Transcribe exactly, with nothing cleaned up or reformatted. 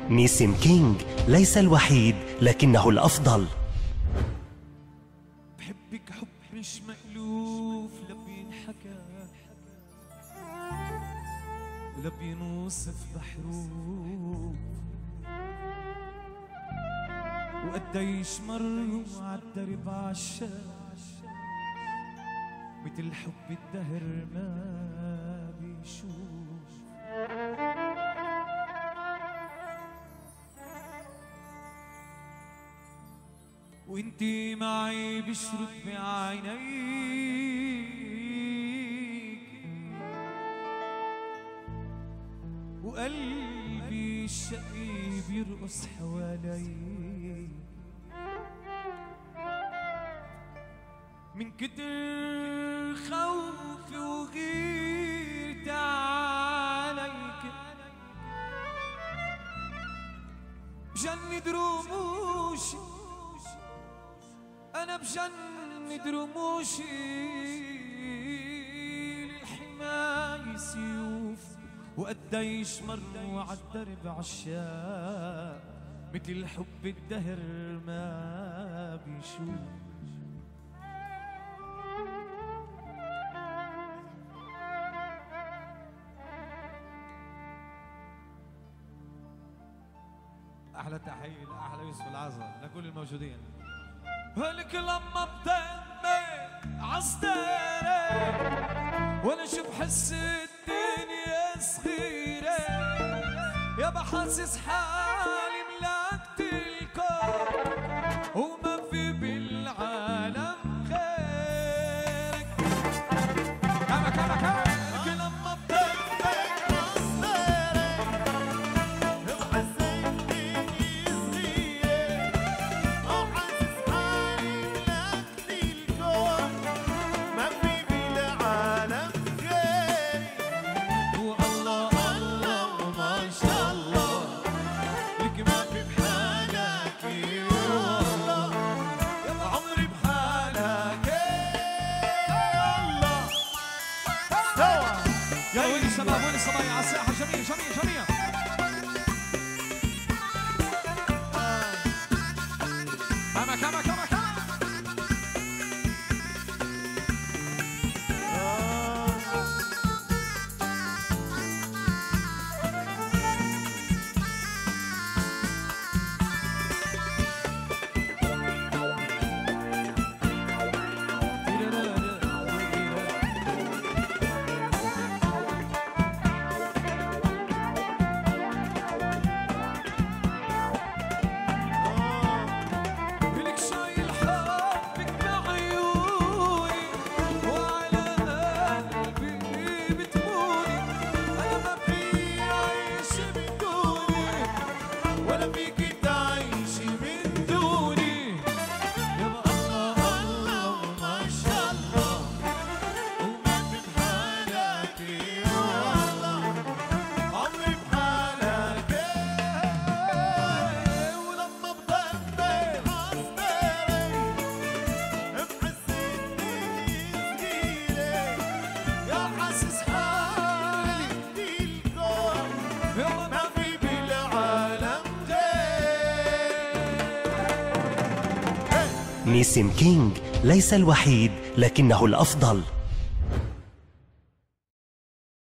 نيسم كينج ليس الوحيد لكنه الأفضل. بحبك حب مش مألوف، لا بينحكى ولا بينوصف بحروف، وقديش مروا عالدرب عالشاش مثل حب الدهر ما بيشوف. وانتي معي بشرب بعينيك، وقلبي الشقي بيرقص حواليك، من كتر خوفي وغيرتي عليك بجند رموشي، أنا بجند رموشي للحماية سيوف، وقديش مروا عالدرب عشاق مثل حب الدهر ما بيشوف. أحلى تحية لأحلى يوسف العزا لكل الموجودين. هلك لما بدمي عالصدارة وانا شو بحس الدنيا صغيرة، يا بحسس حالي ملكت الكون وما في بالعالم غيرك. كما كما كما هلك لما بدمي عالصدارة بحس الدنيا صغيرة، وحاسس حالي ملكت الكون ما في بالعالم غيري. والله الله وما شاء الله لك ما في بحالك، والله يا عمري بحالك. الله سوا يا وين الشباب، وين الصبايا على الساحة، جميع جميع جميع. كما كما كما كما لك شايل حبك بعيوني وعلى قلبي بتموني، أنا ما في عيش بدوني ولا فيك تعيشي من دوني. يابا الله الله وما شاء الله وما في بحالك، والله عمري بحالك. ولما بضلي عالصدارة بحس الدنيا صغيرة، يا حاسس حالي بالكون ما في بالعالم غير. نيسم كينج ليس الوحيد لكنه الأفضل.